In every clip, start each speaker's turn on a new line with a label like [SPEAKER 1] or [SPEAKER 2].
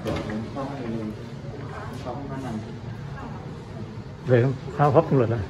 [SPEAKER 1] เดี๋ยวผมเข้าให้ข้างใน
[SPEAKER 2] เลยเข้าพบตำรวจเลย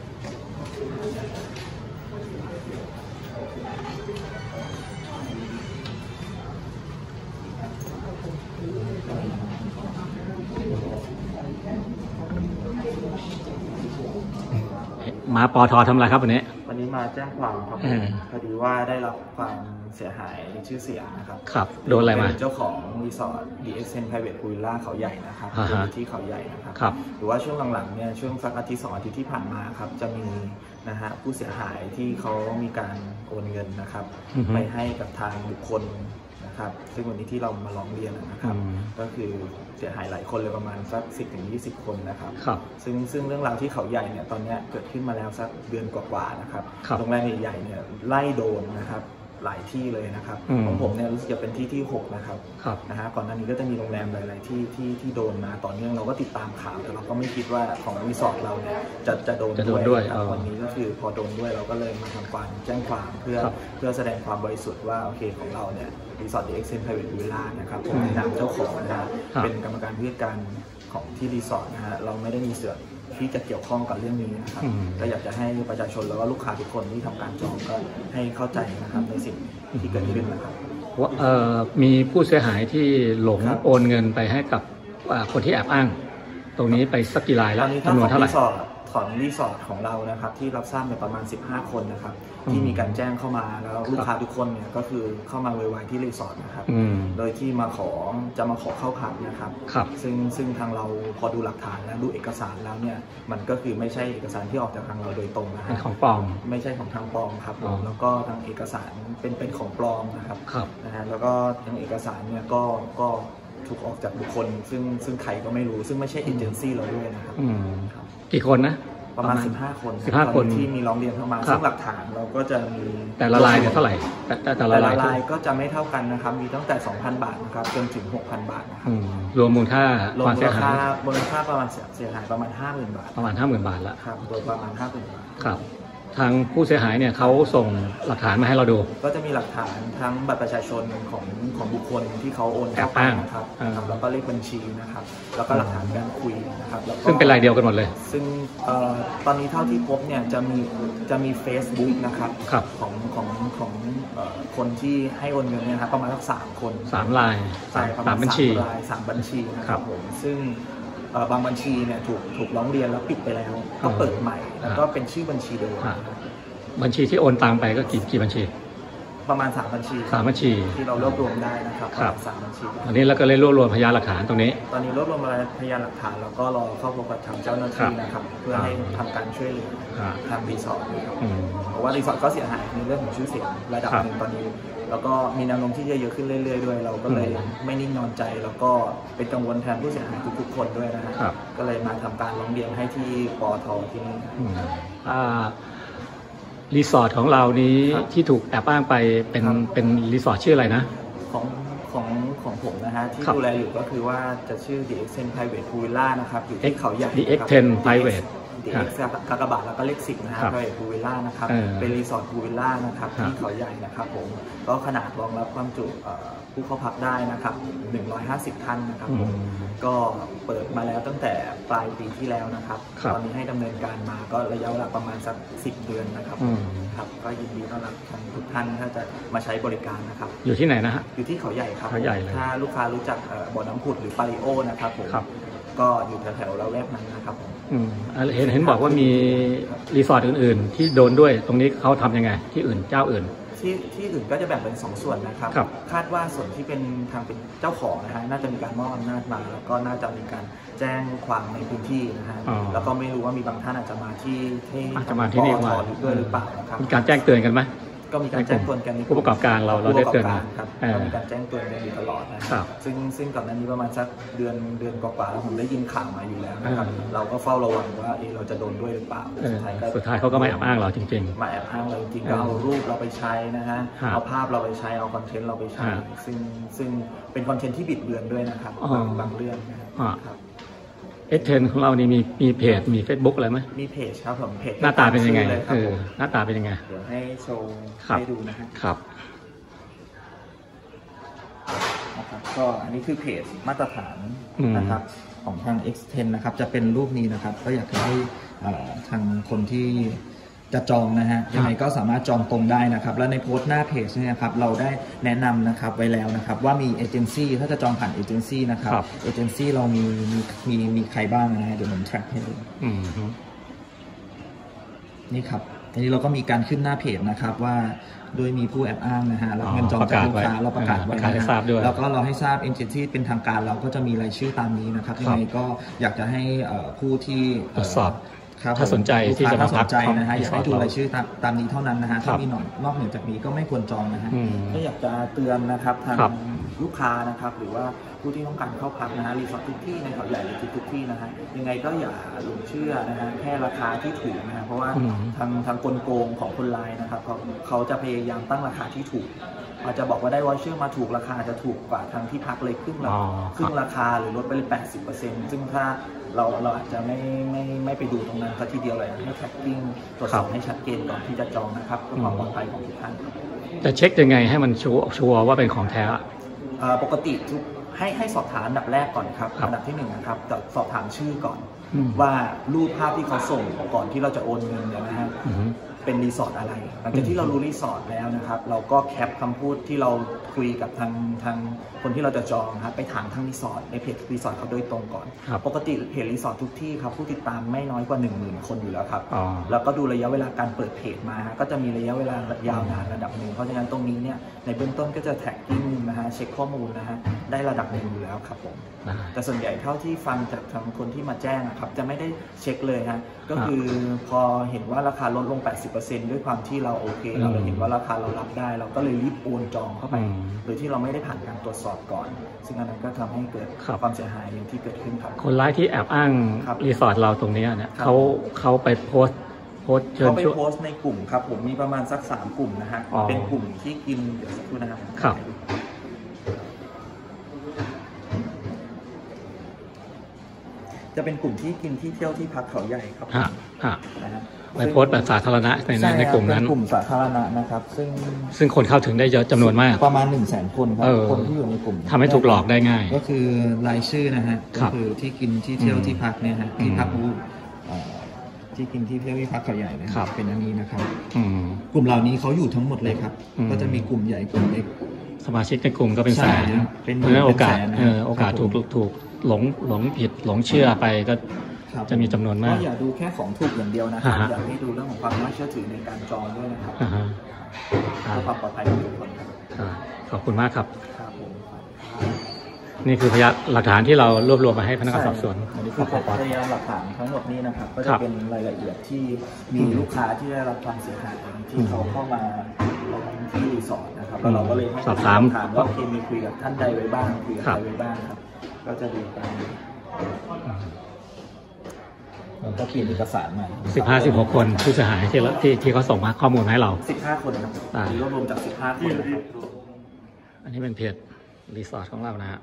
[SPEAKER 2] มาปททำอะไรครับวันนี้
[SPEAKER 1] มาแจ้งความครับพอดีว่าได้รับความเสียหายในชื่อเสียงนะครับ
[SPEAKER 2] ครับโดนอะไรมา
[SPEAKER 1] เจ้าของรีสอร์ท The Extend Private Pool Villa เขาใหญ่นะครับที่เขาใหญ่นะครับหรือว่าช่วงหลังๆเนี่ยช่วงสักอาทิตย์2 อาทิตย์ที่ผ่านมาครับจะมีนะฮะผู้เสียหายที่เขามีการโอนเงินนะครับไปให้กับทางบุคคลนะครับซึ่งวันนี้ที่เรามาร้องเรียนนะครับก็คือเสียหายหลายคนเลยประมาณสัก10-20 คนนะครับซึ่งเรื่องราวที่เขาใหญ่เนี่ยตอนนี้เกิดขึ้นมาแล้วสักเดือนกว่าๆนะครับโรงแรมใหญ่ๆเนี่ยไล่โดนนะครับหลายที่เลยนะครับของผมเนี่ยรู้สึกจะเป็นที่6นะครับนะฮะก่อนหน้านี้ก็จะมีโรงแรมหลายๆที่โดนมาต่อเนื่องเราก็ติดตามข่าวแต่เราก็ไม่คิดว่าของรีสอร์ทเราเนี่ยจะโดนด้วยวันนี้ก็คือพอโดนด้วยเราก็เลยมาทำการแจ้งความเพื่อแสดงความบริสุทธิ์ว่าโอเคของเราเนี่ยรีสอร์ท The Extend Private Villa นะครับผมในนามเจ้าของนะฮะเป็นกรรมการผู้จัดการของที่รีสอร์ทนะฮะเราไม่ได้มีส่วนที่จะเกี่ยวข้องกับเรื่องนี้นะครับก็อยากจะให้ประชาชนแล้วก็ลูกค้าทุกคนที่ทำการจองก็ให้เข้าใจนะครับในสิ่งที่เกิดขึ้นนะครับ
[SPEAKER 2] มีผู้เสียหายที่หลงโอนเงินไปให้กับคนที่แอบอ้างตรงนี้ไปสักกี่รายแล้วจำนวนเท่าไหร่
[SPEAKER 1] ของรีสอร์ทของเรานะครับที่รับทราบในประมาณ15 คนนะครับที่มีการแจ้งเข้ามาแล้วลูกค้าทุกคนเนี่ยก็คือเข้ามาไวๆที่รีสอร์ทนะครับโดยที่จะมาขอเข้าพักนะครับซึ่งทางเราพอดูหลักฐานและดูเอกสารแล้วเนี่ยมันก็คือไม่ใช่เอกสารที่ออกจากทางเราโดยตรงนะฮะ
[SPEAKER 2] ของปลอม
[SPEAKER 1] ไม่ใช่ของทางปลอมครับแล้วก็ทางเอกสารเป็นของปลอมนะครับนะฮะแล้วก็ทางเอกสารเนี่ยก็ถูกออกจากบุคคลซึ่งใครก็ไม่รู้ซึ่งไม่ใช่เอเจนซี่เราด้วยนะครับ
[SPEAKER 2] กี่คนนะ
[SPEAKER 1] ประมาณ15 คนที่มีร้องเรียนเข้ามาซึ่งหลักฐานเราก็จะมี
[SPEAKER 2] แต่ละรายเนี่ยเท่าไหร่
[SPEAKER 1] แต่ละรายก็จะไม่เท่ากันนะครับมีตั้งแต่ 2,000 บาทนะครับจนถึง 6,000 บาทนะครับ
[SPEAKER 2] รวมมูลค่าความเสียหาย
[SPEAKER 1] ประมาณเสียหายประมาณ 50,000 บาท
[SPEAKER 2] ประมาณ 50,000 บาทละ
[SPEAKER 1] ครับโดยประมาณ 50,000 บาท
[SPEAKER 2] ครับทางผู้เสียหายเนี่ยเขาส่งหลักฐานมาให้เราดู
[SPEAKER 1] ก็จะมีหลักฐานทั้งบัตรประชาชนของบุคคลที่เขาโอนเข้าไปนะครับแล้วก็เลขบัญชีนะครับแล้วก็หลักฐานการคุยนะครับ
[SPEAKER 2] ซึ่งเป็นรายเดียวกันหมดเลย
[SPEAKER 1] ซึ่งตอนนี้เท่าที่พบเนี่ยจะมี Facebook นะครับของคนที่ให้โอนเงินเนี่ยครับประมาณสัก3 คน
[SPEAKER 2] 3 ราย3 บัญชี
[SPEAKER 1] 3 บัญชีนะครับผมซึ่งบางบัญชีเนี่ยถูกร้องเรียนแล้วปิดไปแล้วก็เปิดใหม่แล้วก็เป็นชื่อบัญชีเดิม
[SPEAKER 2] บัญชีที่โอนตังไปก็กี่บัญชี
[SPEAKER 1] ประมาณ3 บัญชีที่เรารวบรวมได้นะครับ3 บัญชี
[SPEAKER 2] อันนี้เราก็เลยรวบรวมพยานหลักฐานตรงนี้
[SPEAKER 1] ตอนนี้รวบรวมพยานหลักฐานแล้วก็รอเข้าพบกับทางเจ้าหน้าที่นะครับเพื่อให้ทำการช่วยเหลือทางรีสอร์ทเพราะว่ารีสอร์ทก็เสียหายในเรื่องของชื่อเสียงระดับหนึ่งตอนนี้แล้วก็มีแนวโน้มที่จะเยอะขึ้นเรื่อยๆด้วยเราก็เลยไม่นิ่งนอนใจแล้วก็เป็นกังวลแทนผู้เสียหายทุกๆคนด้วยนะครับก็เลยมาทำการร้องเรียนให้ที่ปทที่นี่
[SPEAKER 2] รีสอร์ทของเรานี้ที่ถูกแอบอ้างไปเป็นรีสอร์ทชื่ออะไรนะ
[SPEAKER 1] ของผมนะฮะที่ดูแลอยู่ก็คือว่าจะชื่อ The Extend Private Pool Villa นะครับอยู่ที่เขาใหญ่
[SPEAKER 2] The Extend Private
[SPEAKER 1] The Extend กากบาทแล้วก็เลข10นะฮะ Private Pool Villa นะครับเป็นรีสอร์ทพูลวิลล่านะครับที่เขาใหญ่นะครับผมก็ขนาดรองรับความจุผู้เข้าพักได้นะครับ150 ท่านนะครับผมก็เปิดมาแล้วตั้งแต่ปลายปีที่แล้วนะครับตอนนี้ให้ดำเนินการมาก็ระยะเวลาประมาณสัก10 เดือนนะครับครับก็ยินดีต้อนรับทุกท่านถ้าจะมาใช้บริการนะครับ
[SPEAKER 2] อยู่ที่ไหนนะฮะ
[SPEAKER 1] อยู่ที่เขาใหญ่ครับ
[SPEAKER 2] เขาใหญ่เลย
[SPEAKER 1] ถ้าลูกค้ารู้จักบ่อน้ำผุดหรือปาริโอนะครับผมก็อยู่แถวๆละแวกนั้นนะครับผม
[SPEAKER 2] เห็นบอกว่ามีรีสอร์ทอื่นๆที่โดนด้วยตรงนี้เขาทำยังไงที่อื่นเจ้าอื่น
[SPEAKER 1] ที่อื่นก็จะแบ่งเป็น2 ส่วนนะครับคาดว่าส่วนที่เป็นทางเป็นเจ้าของนะฮะน่าจะมีการมอบอำนาจมาแล้วก็น่าจะมีการแจ้งความในพื้นที่นะฮะแล้วก็ไม่รู้ว่ามีบางท่านอาจจะมาที่
[SPEAKER 2] นี่
[SPEAKER 1] ด้วยหรือเปล่านะครับ
[SPEAKER 2] มีการแจ้งเตือนกันไหม
[SPEAKER 1] ก็มีการแจ้งเตือนกัน
[SPEAKER 2] ผู้ประกอบการเราได้เตือน
[SPEAKER 1] ครับมีการแจ้งเตือนกันอยู่ตลอดนะครับซึ่งก่อนหน้านี้ประมาณสักเดือนกว่าแล้วผมได้ยินข่าวมาอยู่แล้วนะครับเราก็เฝ้าระวังว่าเราจะโดนด้วยหรือเปล่า
[SPEAKER 2] สุดท้ายเขาก็ไม่แอบอ้างเราจริง
[SPEAKER 1] ๆมาแอบอ้างเราจริงก็เอารูปเราไปใช้นะฮะเอาภาพเราไปใช้เอาคอนเทนต์เราไปใช้ซึ่งเป็นคอนเทนต์ที่บิดเบือนด้วยนะครับบางเรื่องนะครับ
[SPEAKER 2] Extendของเรานี่มีเพจมี Facebook อะไรไหม
[SPEAKER 1] มีเพจครับผมเพจ
[SPEAKER 2] หน้าตาเป็นยังไงหน้าตาเป็นยังไง
[SPEAKER 1] เดี๋ยวให้โชว์ให้ดูนะครับก็อันนี้คือเพจมาตรฐานนะครับของทาง X10 นะครับจะเป็นรูปนี้นะครับก็อยากให้ทางคนที่จะจองนะฮะยังไงก็สามารถจองตรงได้นะครับแล้วในโพสต์หน้าเพจเนี่ยครับเราได้แนะนำนะครับไว้แล้วนะครับว่ามีเอเจนซี่ถ้าจะจองผ่านเอเจนซี่นะครับเอเจนซี่เรามีใครบ้างนะฮะเดี๋ยวผม track ให้ดูนี่ครับอันนี้เราก็มีการขึ้นหน้าเพจนะครับว่าโดยมีผู้แอบอ้างนะฮะรับเงินจองจากลูกค้าเราประกาศไว้ให้ทราบด้วยแล้วก็เราให้ทราบเอเจนซี่เป็นทางการเราก็จะมีรายชื่อตามนี้นะครับยังไงก็อยากจะให้ผู้ที่
[SPEAKER 2] ตรวจสอบถ้าสนใจที่จะมาพัก
[SPEAKER 1] นะฮะอยากให้ดูรายชื่อตามนี้เท่านั้นนะฮะถ้ามีนอกเหนือจากนี้ก็ไม่ควรจองนะฮะก็อยากจะเตือนนะครับทางลูกค้านะครับหรือว่าผู้ที่ต้องการเข้าพักนะฮะรีสอร์ททุกที่ในเขาใหญ่หรือทุกที่นะฮะยังไงก็อย่าหลงเชื่อนะฮะแค่ราคาที่ถูกนะฮะเพราะว่าทางกลโกงของคนร้ายนะครับเขาจะพยายามตั้งราคาที่ถูกอาจจะบอกว่าได้วอเชอร์มาถูกราคาจะถูกกว่าทางที่พักเลยครึ่งราคาหรือลดไปเลย 80% ซึ่งถ้าเราอาจจะไม่ไปดูตรงนั้นซะทีเดียวเลยให้แท็กกิ้งตรวจสอบให้ชัดเจนก่อนที่จะจองนะครับเพื่อความปลอดภัยของทุกท่าน
[SPEAKER 2] จะเช็คยังไงให้มันชัวร์ว่าเป็นของแท้
[SPEAKER 1] ปกติให้สอบถามอันดับแรกก่อนครับอันดับที่1นะครับสอบถามชื่อก่อนว่ารูปภาพที่เขาส่งก่อนที่เราจะโอนเงินเนี่ยนะฮะเป็นรีสอร์ทอะไรหลังจากที่เรารู้รีสอร์ทแล้วนะครับเราก็แคปคำพูดที่เราคุยกับทางคนที่เราจะจองครับไปถามทางรีสอร์ทในเพจรีสอร์ทเขาโดยตรงก่อนปกติเพจรีสอร์ททุกที่ครับผู้ติดตามไม่น้อยกว่า 10,000 คนอยู่แล้วครับแล้วก็ดูระยะเวลาการเปิดเพจมาก็จะมีระยะเวลายาวนานระดับหนึ่งเพราะฉะนั้นตรงนี้เนี่ยในเบื้องต้นก็จะแท็กกิ้งนะฮะเช็คข้อมูลนะฮะได้ระดับหนึ่งอยู่แล้วครับผมแต่ส่วนใหญ่เท่าที่ฟังจากทางคนที่มาแจ้งครับจะไม่ได้เช็คเลยฮะก็คือพอเห็นว่าราคาลดลง 80% ด้วยความที่เราโอเคเราเห็นว่าราคาเรารับได้เราก็เลยรีบโอนจองเข้าไปโดยที่เราไม่ได้ผ่านการตรวจสอบก่อนซึ่งอันนั้นก็ทำให้เกิดความเสียหายอย่างที่เกิดขึ้นครับ
[SPEAKER 2] คนร้ายที่แอบอ้างรีสอร์ทเราตรงนี้เนี่ยเขาไปโพสต์
[SPEAKER 1] เขาไปโพสต์ในกลุ่มครับผมมีประมาณสัก3กลุ่มนะฮะเป็นกลุ่มที่กินเดี๋ยวสักครู่นะครับจะเป็นกลุ่มที่กินที่เที่ยวที่พักเขาใหญ่ครับ
[SPEAKER 2] ไปโพสต์แบบสาธารณะในกลุ่มนั้น
[SPEAKER 1] กลุ่มสาธารณะนะครับ
[SPEAKER 2] ซึ่งคนเข้าถึงได้เยอะจำนวนมาก
[SPEAKER 1] ประมาณ 100,000 คนครับคนที่อยู่ในกลุ่ม
[SPEAKER 2] ทำให้ถูกหลอกได้ง่าย
[SPEAKER 1] ก็คือรายชื่อนะฮะก็คือที่กินที่เที่ยวที่พักเนี่ยฮะที่พักที่กินที่เที่ยวที่พักเขาใหญ่นะครับเป็นอันนี้นะครับกลุ่มเหล่านี้เขาอยู่ทั้งหมดเลยครับก็จะมีกลุ่มใหญ่กลุ่มเล็ก
[SPEAKER 2] สมาชิกในกลุ่มก็เป็นแสนเพราะฉะนั้นโอกาสถูกหลงผิดหลงเชื่อไปก็จะมีจำนวนมาก
[SPEAKER 1] ก็อย่าดูแค่ของถูกอย่างเดียวนะครับอยากให้ดูเรื่องของความน่าเชื่อถือในการจองด้วยนะครับเพื่อความปลอดภัยของทุกคนครับ
[SPEAKER 2] ขอบคุณมากครับนี่คือพยานหลักฐานที่เรารวบรวมมาให้พนักงานสอบสวน
[SPEAKER 1] อันนี้คือพยานหลักฐานทั้งหมดนี้นะครับก็จะเป็นรายละเอียดที่มีลูกค้าที่ได้รับความเสียหายที่เขาเข้ามาที่รีสอร์ทนะครับแล้วเราก็เลย
[SPEAKER 2] สอบถาม
[SPEAKER 1] ว่าเคมีคุยกับท่านใดไว้บ้างคุยกับใครไว้บ้างครับก็จะดูกันเราก็เขียนเอกสารมา
[SPEAKER 2] 15-16 คนผู้เสียหายที่เขาส่งมาข้อมูลให้เรา
[SPEAKER 1] 15 คนครับรวบรวมจาก15 คนนะครับ
[SPEAKER 2] อันนี้เป็นเพจรีสอร์ทของเรานะฮะ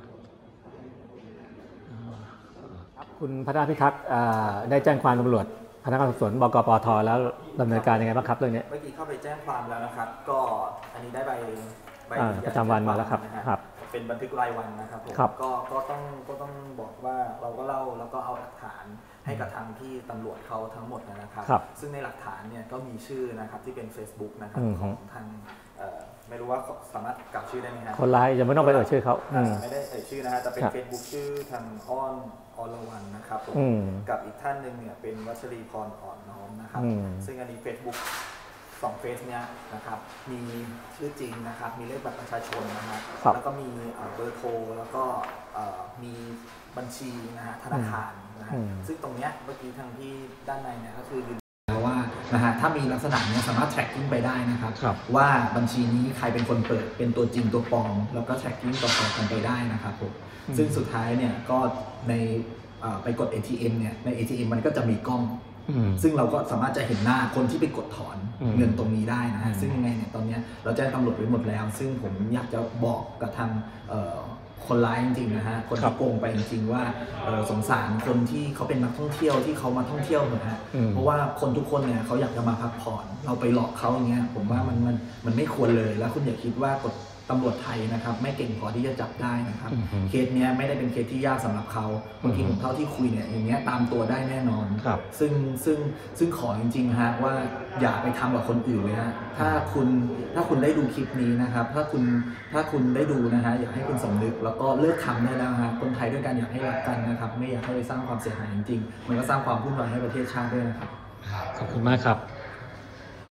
[SPEAKER 2] คุณพัฒนาพิทักษ์ได้แจ้งความตำรวจพนักงานสอบสวนบกปทแล้วดำเนินการยังไงบ้างครับเรื่องนี้
[SPEAKER 1] เมื่อกี้เข้าไปแจ้งความแล้วนะครับก็อันนี้ได้ใบ
[SPEAKER 2] ประจำวันมาแล้วครับ
[SPEAKER 1] เป็นบันทึกรายวันนะครับผมก็ต้องบอกว่าเราก็เล่าแล้วก็เอาหลักฐานให้กับทางที่ตำรวจเขาทั้งหมดนะครับซึ่งในหลักฐานเนี่ยก็มีชื่อนะครับที่เป็น Facebook นะครับของทางไม่รู้ว่าสามารถกล่าวชื่อได้ไหมครับ
[SPEAKER 2] คนร้ายยังไม่ต้องไปเอ่ยชื่อเขา
[SPEAKER 1] ไม่ได้เอ่ยชื่อนะฮะจะเป็น Facebook ชื่อทางอ้อนอรวรรณนะครับกับอีกท่านหนึ่งเนี่ยเป็นวัชรีพรอ่อนน้อมนะครับซึ่งอันนี้ Facebook 2 เฟซเนี่ยนะครับมีชื่อจริงนะครับมีเลขบัตรประชาชนนะครับแล้วก็มีเบอร์โทรแล้วก็มีบัญชีนะฮะธนาคารนะฮะซึ่งตรงเนี้ยเมื่อกี้ทางที่ด้านในเนี่ยก็คือว่านะฮะถ้ามีลักษณะนี้สามารถ tracking ไปได้นะครับว่าบัญชีนี้ใครเป็นคนเปิดเป็นตัวจริงตัวปลอมแล้วก็ tracking ต่อกันไปได้นะครับผมซึ่งสุดท้ายเนี่ยก็ในไปกด ATM เนี่ยใน ATM มันก็จะมีกล้องซึ่งเราก็สามารถจะเห็นหน้าคนที่ไปกดถอนเงินตรงนี้ได้นะฮะซึ่งยังไงเนี่ยตอนนี้เราแจ้งตำรวจไว้หมดแล้วซึ่งผมอยากจะบอกกับทางคนร้ายจริงๆนะฮะคนที่โกงไปจริงๆว่าสงสารคนที่เขาเป็นนักท่องเที่ยวที่เขามาท่องเที่ยวนะฮะเพราะว่าคนทุกคนเนี่ยเขาอยากจะมาพักผ่อนเราไปหลอกเขาอย่างเงี้ยผมว่ามันไม่ควรเลยแล้วคุณอย่าคิดว่ากตำรวจไทยนะครับไม่เก่งพอที่จะจับได้นะครับ
[SPEAKER 2] ๆ
[SPEAKER 1] เคสเนี้ยไม่ได้เป็นเคสที่ยากสำหรับเขาบางทีผมเท่าที่คุยเนี่ยอย่างเงี้ยตามตัวได้แน่นอน ซึ่งขอจริงๆฮะว่าอย่าไปทำกับคนอื่นเลยฮะถ้าคุณได้ดูคลิปนี้นะครับถ้าคุณได้ดูนะฮะอยากให้คุณสำนึกแล้วก็เลิกทำได้แล้วฮะคนไทยด้วยกันอยากให้รักกันนะครับไม่อยากให้ไปสร้างความเสียหายจริงๆมันก็สร้างความวุ่นวายให้ประเทศชาติด้วยนะครับ
[SPEAKER 2] ขอบคุณมากครับ